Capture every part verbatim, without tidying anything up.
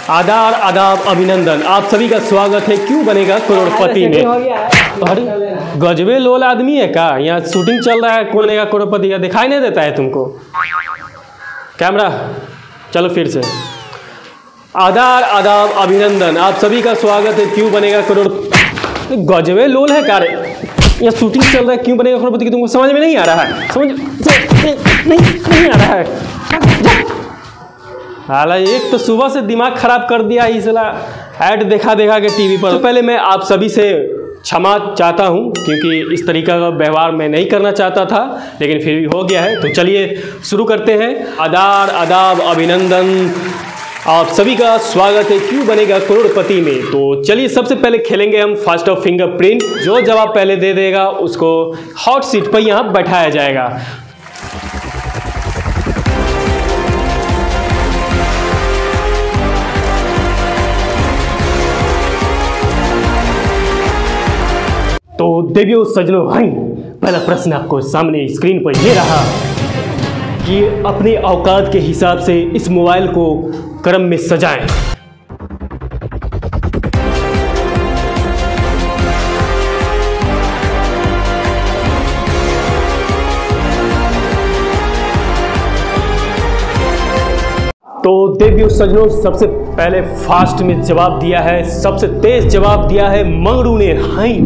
आदार आदाब अभिनंदन, आप सभी का स्वागत है क्यों बनेगा करोड़पति में। अरे गजबे लोल आदमी है का, यहाँ शूटिंग चल रहा है कौन बनेगा करोड़पति का, दिखाई नहीं देता है तुमको। कैमरा चलो फिर से। आदार आदाब अभिनंदन, आप सभी का स्वागत है क्यों बनेगा करोड़। गजबे लोल है का रे, यहाँ शूटिंग चल रहा है क्यों बनेगा करोड़पति की, तुमको समझ में नहीं आ रहा है, समझ नहीं नहीं आ रहा है। हालांकि एक तो सुबह से दिमाग खराब कर दिया इसला ऐड देखा देखा के टीवी पर। तो पहले मैं आप सभी से क्षमा चाहता हूं क्योंकि इस तरीका का व्यवहार मैं नहीं करना चाहता था, लेकिन फिर भी हो गया है। तो चलिए शुरू करते हैं। आदार आदाब अभिनंदन, आप सभी का स्वागत है क्यों बनेगा करोड़पति में। तो चलिए सबसे पहले खेलेंगे हम फास्ट ऑफ फिंगरप्रिंट। जो जवाब पहले दे देगा उसको हॉट सीट पर यहाँ बैठाया जाएगा। तो देवियों सज्जनों भाई, पहला प्रश्न आपको सामने स्क्रीन पर ये रहा कि अपने औकात के हिसाब से इस मोबाइल को क्रम में सजाएं। तो देवियों सज्जनों, सबसे पहले फास्ट में जवाब दिया है, सबसे तेज जवाब दिया है मंगरू ने। हाई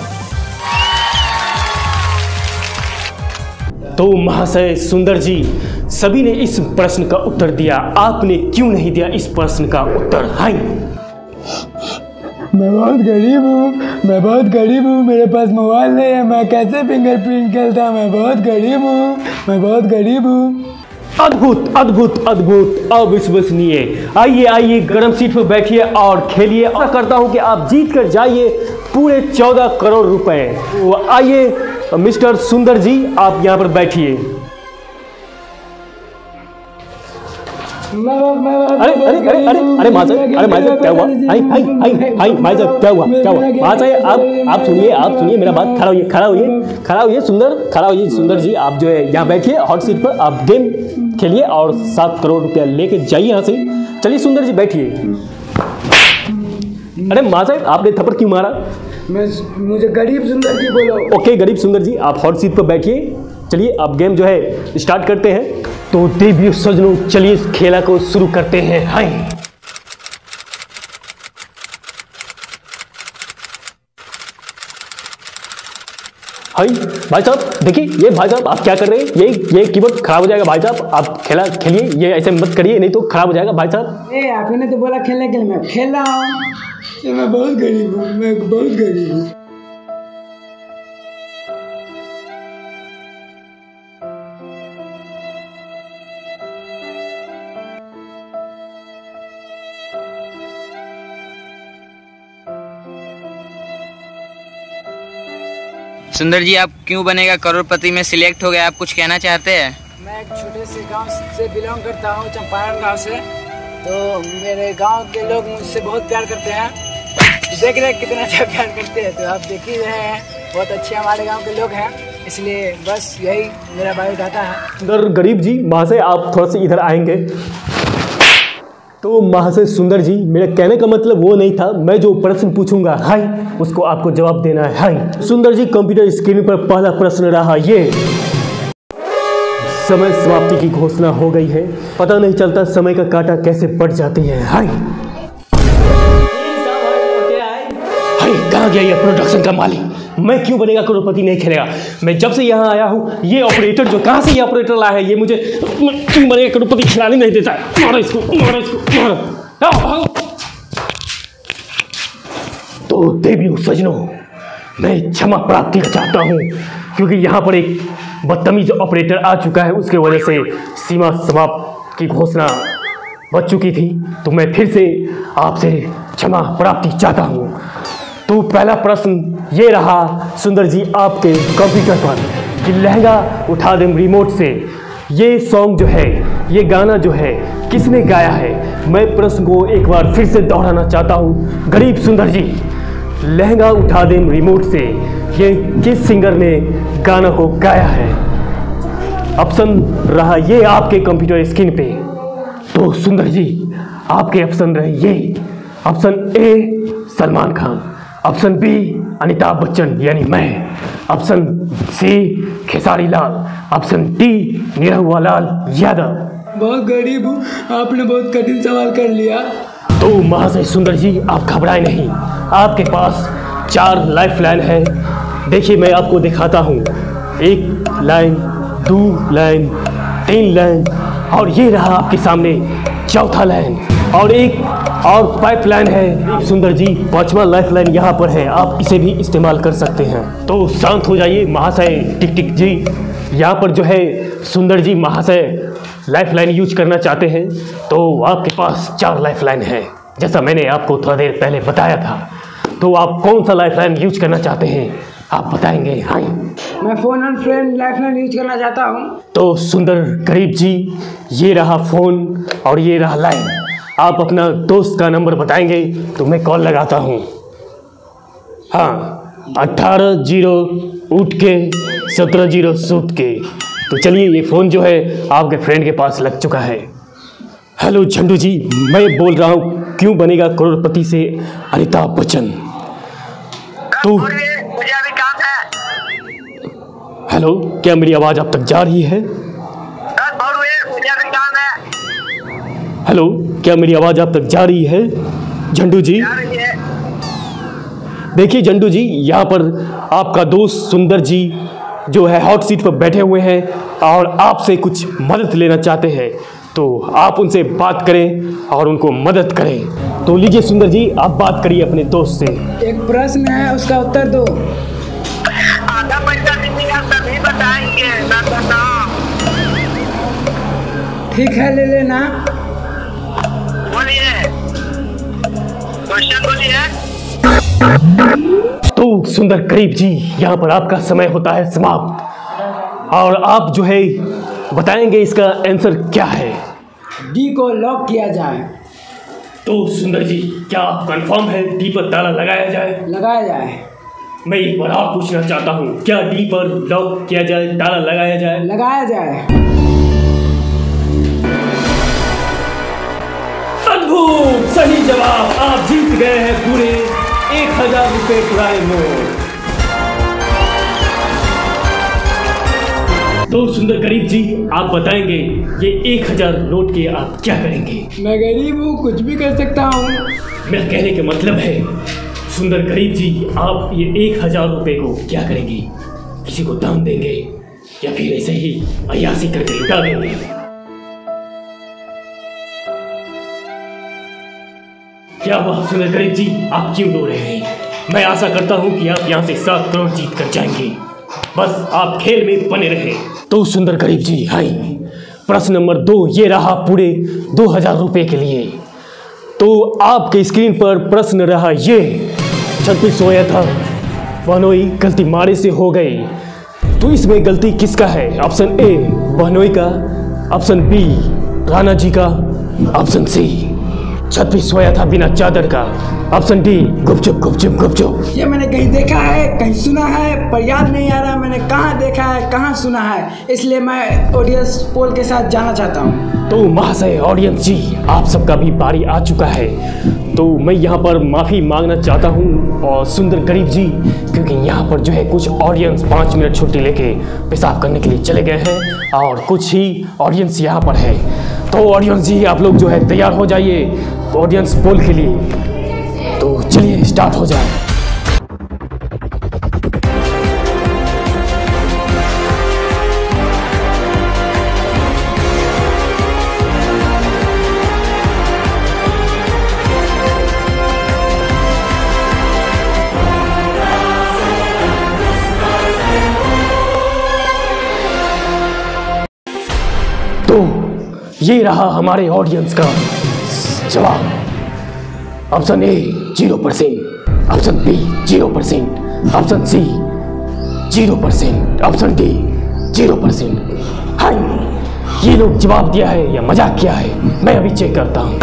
तो महाशय सुंदर जी, सभी ने इस प्रश्न का उत्तर दिया, आपने क्यों नहीं दिया इस प्रश्न का उत्तर। हाय, मैं बहुत गरीब हूँ, मैं बहुत गरीब हूँ, मेरे पास मोबाइल नहीं है, मैं कैसे फिंगरप्रिंट खेलता, मैं बहुत गरीब हूँ, मैं बहुत गरीब हूँ। अद्भुत अद्भुत अद्भुत, अविश्वसनीय। आइए आइए गर्म सीट पर बैठिए और खेलिए। आशा करता हूँ कि आप जीत कर जाइए पूरे चौदह करोड़ रुपए। तो आइए मिस्टर सुंदर जी, आप यहाँ पर बैठिए। अरे अरे अरे अरे अरे माजर, अरे माजर क्या हुआ? हाय हाय हाय हाय माजर क्या हुआ क्या हुआ? माजर आप आप सुनिए आप सुनिए मेरा बात। खड़ा होइए खड़ा होइए खड़ा होइए सुंदर खड़ा होइए सुंदर जी, आप जो है यहाँ बैठिए हॉट सीट पर, आप गेम खेलिए और सात करोड़ रुपया लेके जाइए यहाँ से। चलिए सुंदर जी बैठिए। अरे माजर आपने थप्पड़ क्यों मारा? मैं मुझे गरीब सुंदर जी बोलो। ओके गरीब सुंदर जी, आप हॉट सीट पर बैठिए। चलिए अब गेम जो है स्टार्ट करते हैं। तो देवियों सज्जनों, चलिए इस खेला को शुरू करते हैं। हाय हाय भाई साहब देखिए, ये भाई साहब आप क्या कर रहे हैं? ये ये कीबोर्ड खराब हो जाएगा भाई साहब, आप खेला खेलिए, ये ऐसे मत करिए नहीं तो खराब हो जाएगा भाई साहब। ए आपने तो बोला खेलने के लिए, मैं खेल रहा हूँ। मैं बहुत गरीब हूँ, मैं बहुत गरीब हूँ। सुंदर जी, आप क्यों बनेगा करोड़पति में सिलेक्ट हो गए, आप कुछ कहना चाहते हैं? मैं एक छोटे से गांव से बिलोंग करता हूं, चंपारण गांव से। तो मेरे गांव के लोग मुझसे बहुत प्यार करते हैं। देख रहे हैं कितना अच्छा प्यार करते हैं, तो आप देख ही रहे हैं, बहुत अच्छे हमारे गाँव के लोग हैं। इसलिए बस यही मेरा बायोडाटा है। सुंदर गरीब जी, वहाँ से आप थोड़ा सा इधर आएंगे। तो महाशय सुंदर जी, मेरे कहने का मतलब वो नहीं था, मैं जो प्रश्न पूछूंगा हाय उसको आपको जवाब देना है। हाय सुंदर जी, कंप्यूटर स्क्रीन पर पहला प्रश्न रहा ये। समय समाप्ति की घोषणा हो गई है, पता नहीं चलता समय का कांटा कैसे पड़ जाती है। हाय हाय कहाँ गया ये प्रोडक्शन का मालिक? मैं क्यों बनेगा करोड़पति नहीं खेलेगा। मैं जब से यहाँ आया हूँ, ये ऑपरेटर जो कहाँ से ये ऑपरेटर लाया है, ये मुझे क्यों बनेगा करोड़पति खिलाने नहीं देता है। मारो इसको मारो इसको मारो। भागो। तो देवियों सज्जनों, मैं क्षमा प्राप्ति चाहता हूँ क्योंकि यहाँ पर एक बदतमीज ऑपरेटर आ चुका है, उसके वजह से सीमा समाप्त की घोषणा बच चुकी थी। तो मैं फिर से आपसे क्षमा प्राप्ति चाहता हूँ। तो पहला प्रश्न ये रहा सुंदर जी आपके कंप्यूटर पर कि लहंगा उठा दें रिमोट से, ये सॉन्ग जो है, ये गाना जो है किसने गाया है? मैं प्रश्न को एक बार फिर से दोहराना चाहता हूँ। गरीब सुंदर जी, लहंगा उठा दें रिमोट से, ये किस सिंगर ने गाना को गाया है? ऑप्शन रहा ये आपके कंप्यूटर स्क्रीन पे। तो सुंदर जी आपके ऑप्शन रहे ये। Option A Salman Khan, option B Amitabh Bachchan यानी मैं, option C Khesari Lal, option D Nirahua Lal Yadav. बहुत गरीब हूँ, आपने बहुत कठिन सवाल कर लिया। तो महाशय सुंदर जी आप घबराए नहीं, आपके पास चार लाइफ लाइन है। देखिए मैं आपको दिखाता हूँ, एक लाइन, दो लाइन, तीन लाइन और ये रहा आपके सामने चौथा लाइन और एक और पाइप लाइन है सुंदर जी, पांचवा लाइफ लाइन यहाँ पर है, आप इसे भी इस्तेमाल कर सकते हैं। तो शांत हो जाइए महाशय टिक टिक जी। यहाँ पर जो है सुंदर जी महाशय लाइफ लाइन यूज करना चाहते हैं, तो आपके पास चार लाइफ लाइन है जैसा मैंने आपको थोड़ा देर पहले बताया था। तो आप कौन सा लाइफ लाइन यूज करना चाहते हैं आप बताएंगे? हाँ मैं phone and friend life line use करना चाहता हूँ। तो सुंदर गरीब जी ये रहा फोन और ये रहा लाइन, आप अपना दोस्त का नंबर बताएंगे तो मैं कॉल लगाता हूँ। हाँ अट्ठारह जीरो उठ के सत्रह जीरो सूट के। तो चलिए ये फ़ोन जो है आपके फ्रेंड के पास लग चुका है। हेलो झंडू जी, मैं बोल रहा हूँ क्यों बनेगा करोड़पति से अमिताभ बच्चन। तो मुझे अभी काम है। हेलो क्या मेरी आवाज़ आप तक जा रही है? मुझे अभी काम है। हेलो क्या मेरी आवाज़ आप तक जा रही है झंडू जी? देखिए झंडू जी यहाँ पर आपका दोस्त सुंदर जी जो है हॉट सीट पर बैठे हुए हैं और आपसे कुछ मदद लेना चाहते हैं, तो आप उनसे बात करें और उनको मदद करें। तो लीजिए सुंदर जी आप बात करिए अपने दोस्त से। एक प्रश्न है उसका उत्तर दो। आधा पैसा दीजिएगा तभी बताएंगे, ना बताओ। ठीक है ले लेना। बोलिए, क्वेश्चन बोलिए। तो सुंदर गरीब जी यहाँ पर आपका समय होता है समाप्त और आप जो है बताएंगे इसका आंसर क्या है। डी को लॉक किया जाए। तो सुंदर जी क्या आप कंफर्म है डी पर ताला लगाया जाए? लगाया जाए। मैं एक बार और पूछना चाहता हूँ, क्या डी पर लॉक किया जाए, ताला लगाया जाए? लगाया जाए। अद्भुत सही जवाब, आप जीत गए हैं पूरे एक हजार रुपये पुराने नोट। तो सुंदर गरीब जी आप बताएंगे ये एक हजार नोट के आप क्या करेंगे? मैं गरीब हूँ, कुछ भी कर सकता हूँ। मेरा कहने का मतलब है सुंदर गरीब जी आप ये एक हजार रुपये को क्या करेंगे? किसी को दान देंगे या फिर ऐसे ही अय्यासी करके लुटा देंगे? क्या हुआ सुंदर गरीब जी आप क्यों रो रहे हैं? मैं आशा करता हूँ कि आप यहाँ से सात करोड़ जीत कर जाएंगे, बस आप खेल में बने रहे। तो सुंदर गरीब जी हाय प्रश्न नंबर दो ये रहा पूरे दो हजार रुपये के लिए। तो आपके स्क्रीन पर प्रश्न रहा ये, छत पे सोया था बहनोई गलती मारे से हो गई, तो इसमें गलती किसका है? ऑप्शन ए बहनोई का, ऑप्शन बी राणा जी का, ऑप्शन सी छत पे सोया था बिना चादर का, ऑप्शन डी गुपचुप गुपचुप गुपचुप। ये मैंने कहीं देखा है, कहीं सुना है, पर याद नहीं आ रहा मैंने कहाँ देखा है, कहाँ सुना है, इसलिए मैं ऑडियंस पोल के साथ जाना चाहता हूँ। तो महाशय ऑडियंस जी आप सबका भी बारी आ चुका है, तो मैं यहाँ पर माफ़ी मांगना चाहता हूँ और सुंदर गरीब जी, क्योंकि यहाँ पर जो है कुछ ऑडियंस पाँच मिनट छुट्टी लेके पेशाब करने के लिए चले गए हैं और कुछ ही ऑडियंस यहाँ पर है। तो ऑडियंस जी आप लोग जो है तैयार हो जाइए ऑडियंस पोल के लिए। तो चलिए स्टार्ट हो जाए। तो ये रहा हमारे ऑडियंस का जवाब। Option A zero percent, option B zero percent, option C zero percent, option D zero percent. हाँ ये लोग जवाब दिया है या मजाक किया है, मैं अभी चेक करता हूँ।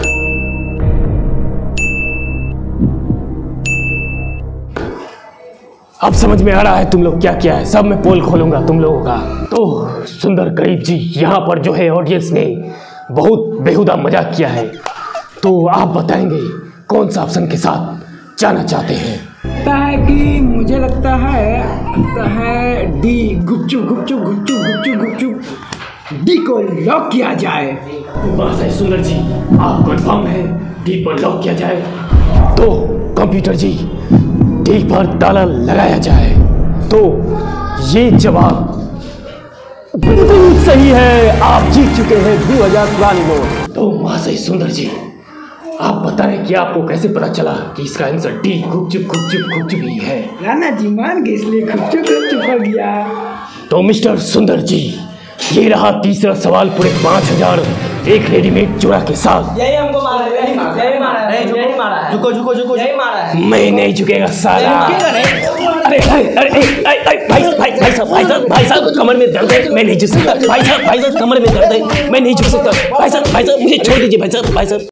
अब समझ में आ रहा है तुम लोग क्या किया है, सब मैं पोल खोलूंगा तुम लोगों का। तो सुंदर गरीब जी यहाँ पर जो है ऑडियंस ने बहुत बेहुदा मजाक किया है, तो आप बताएंगे कौन सा ऑप्शन के साथ जाना चाहते हैं? लगता है कि मुझे लगता है लगता है डी, गुपचुप गुपचुप गुपचुप गुपचुप गुपचुप डी को लॉक किया जाए। बस है सुंदर जी, आप कंफर्म है डी पर लॉक किया जाए? तो कंप्यूटर जी डी पर ताला लगाया जाए। तो ये जवाब बिल्कुल सही है, आप जीत चुके हैं दो हजार पुरानी नोट। तो महाशय सुंदर जी, आप बताएं कि आपको कैसे पता चला कि इसका आंसर डी गुपचुप गुपचुप गुपचुप ही है? राणा जी मान गए इसलिए गुपचुप गुपचुप हो गया। तो मिस्टर सुंदर जी, ये रहा तीसरा सवाल पूरे पाँच हजार एक रेडीमेड चूड़ा के साथ। यही हमको मारा है, यही मारा है, यही मारा है, यही मारा है। झुको झुको झुको, यही मारा है। मैं नहीं झुकेगा साला। अरे अरे अरे भाई भाई भाई भाई साहब भाई साहब भाई साहब कमर में दर्द है, मैं नहीं झुक सकता। भाई साहब भाई साहब कमर में दर्द है, मैं नहीं झुक सकता। भाई साहब भाई साहब मुझे छोड़ दीजिए भाई साहब भाई साहब।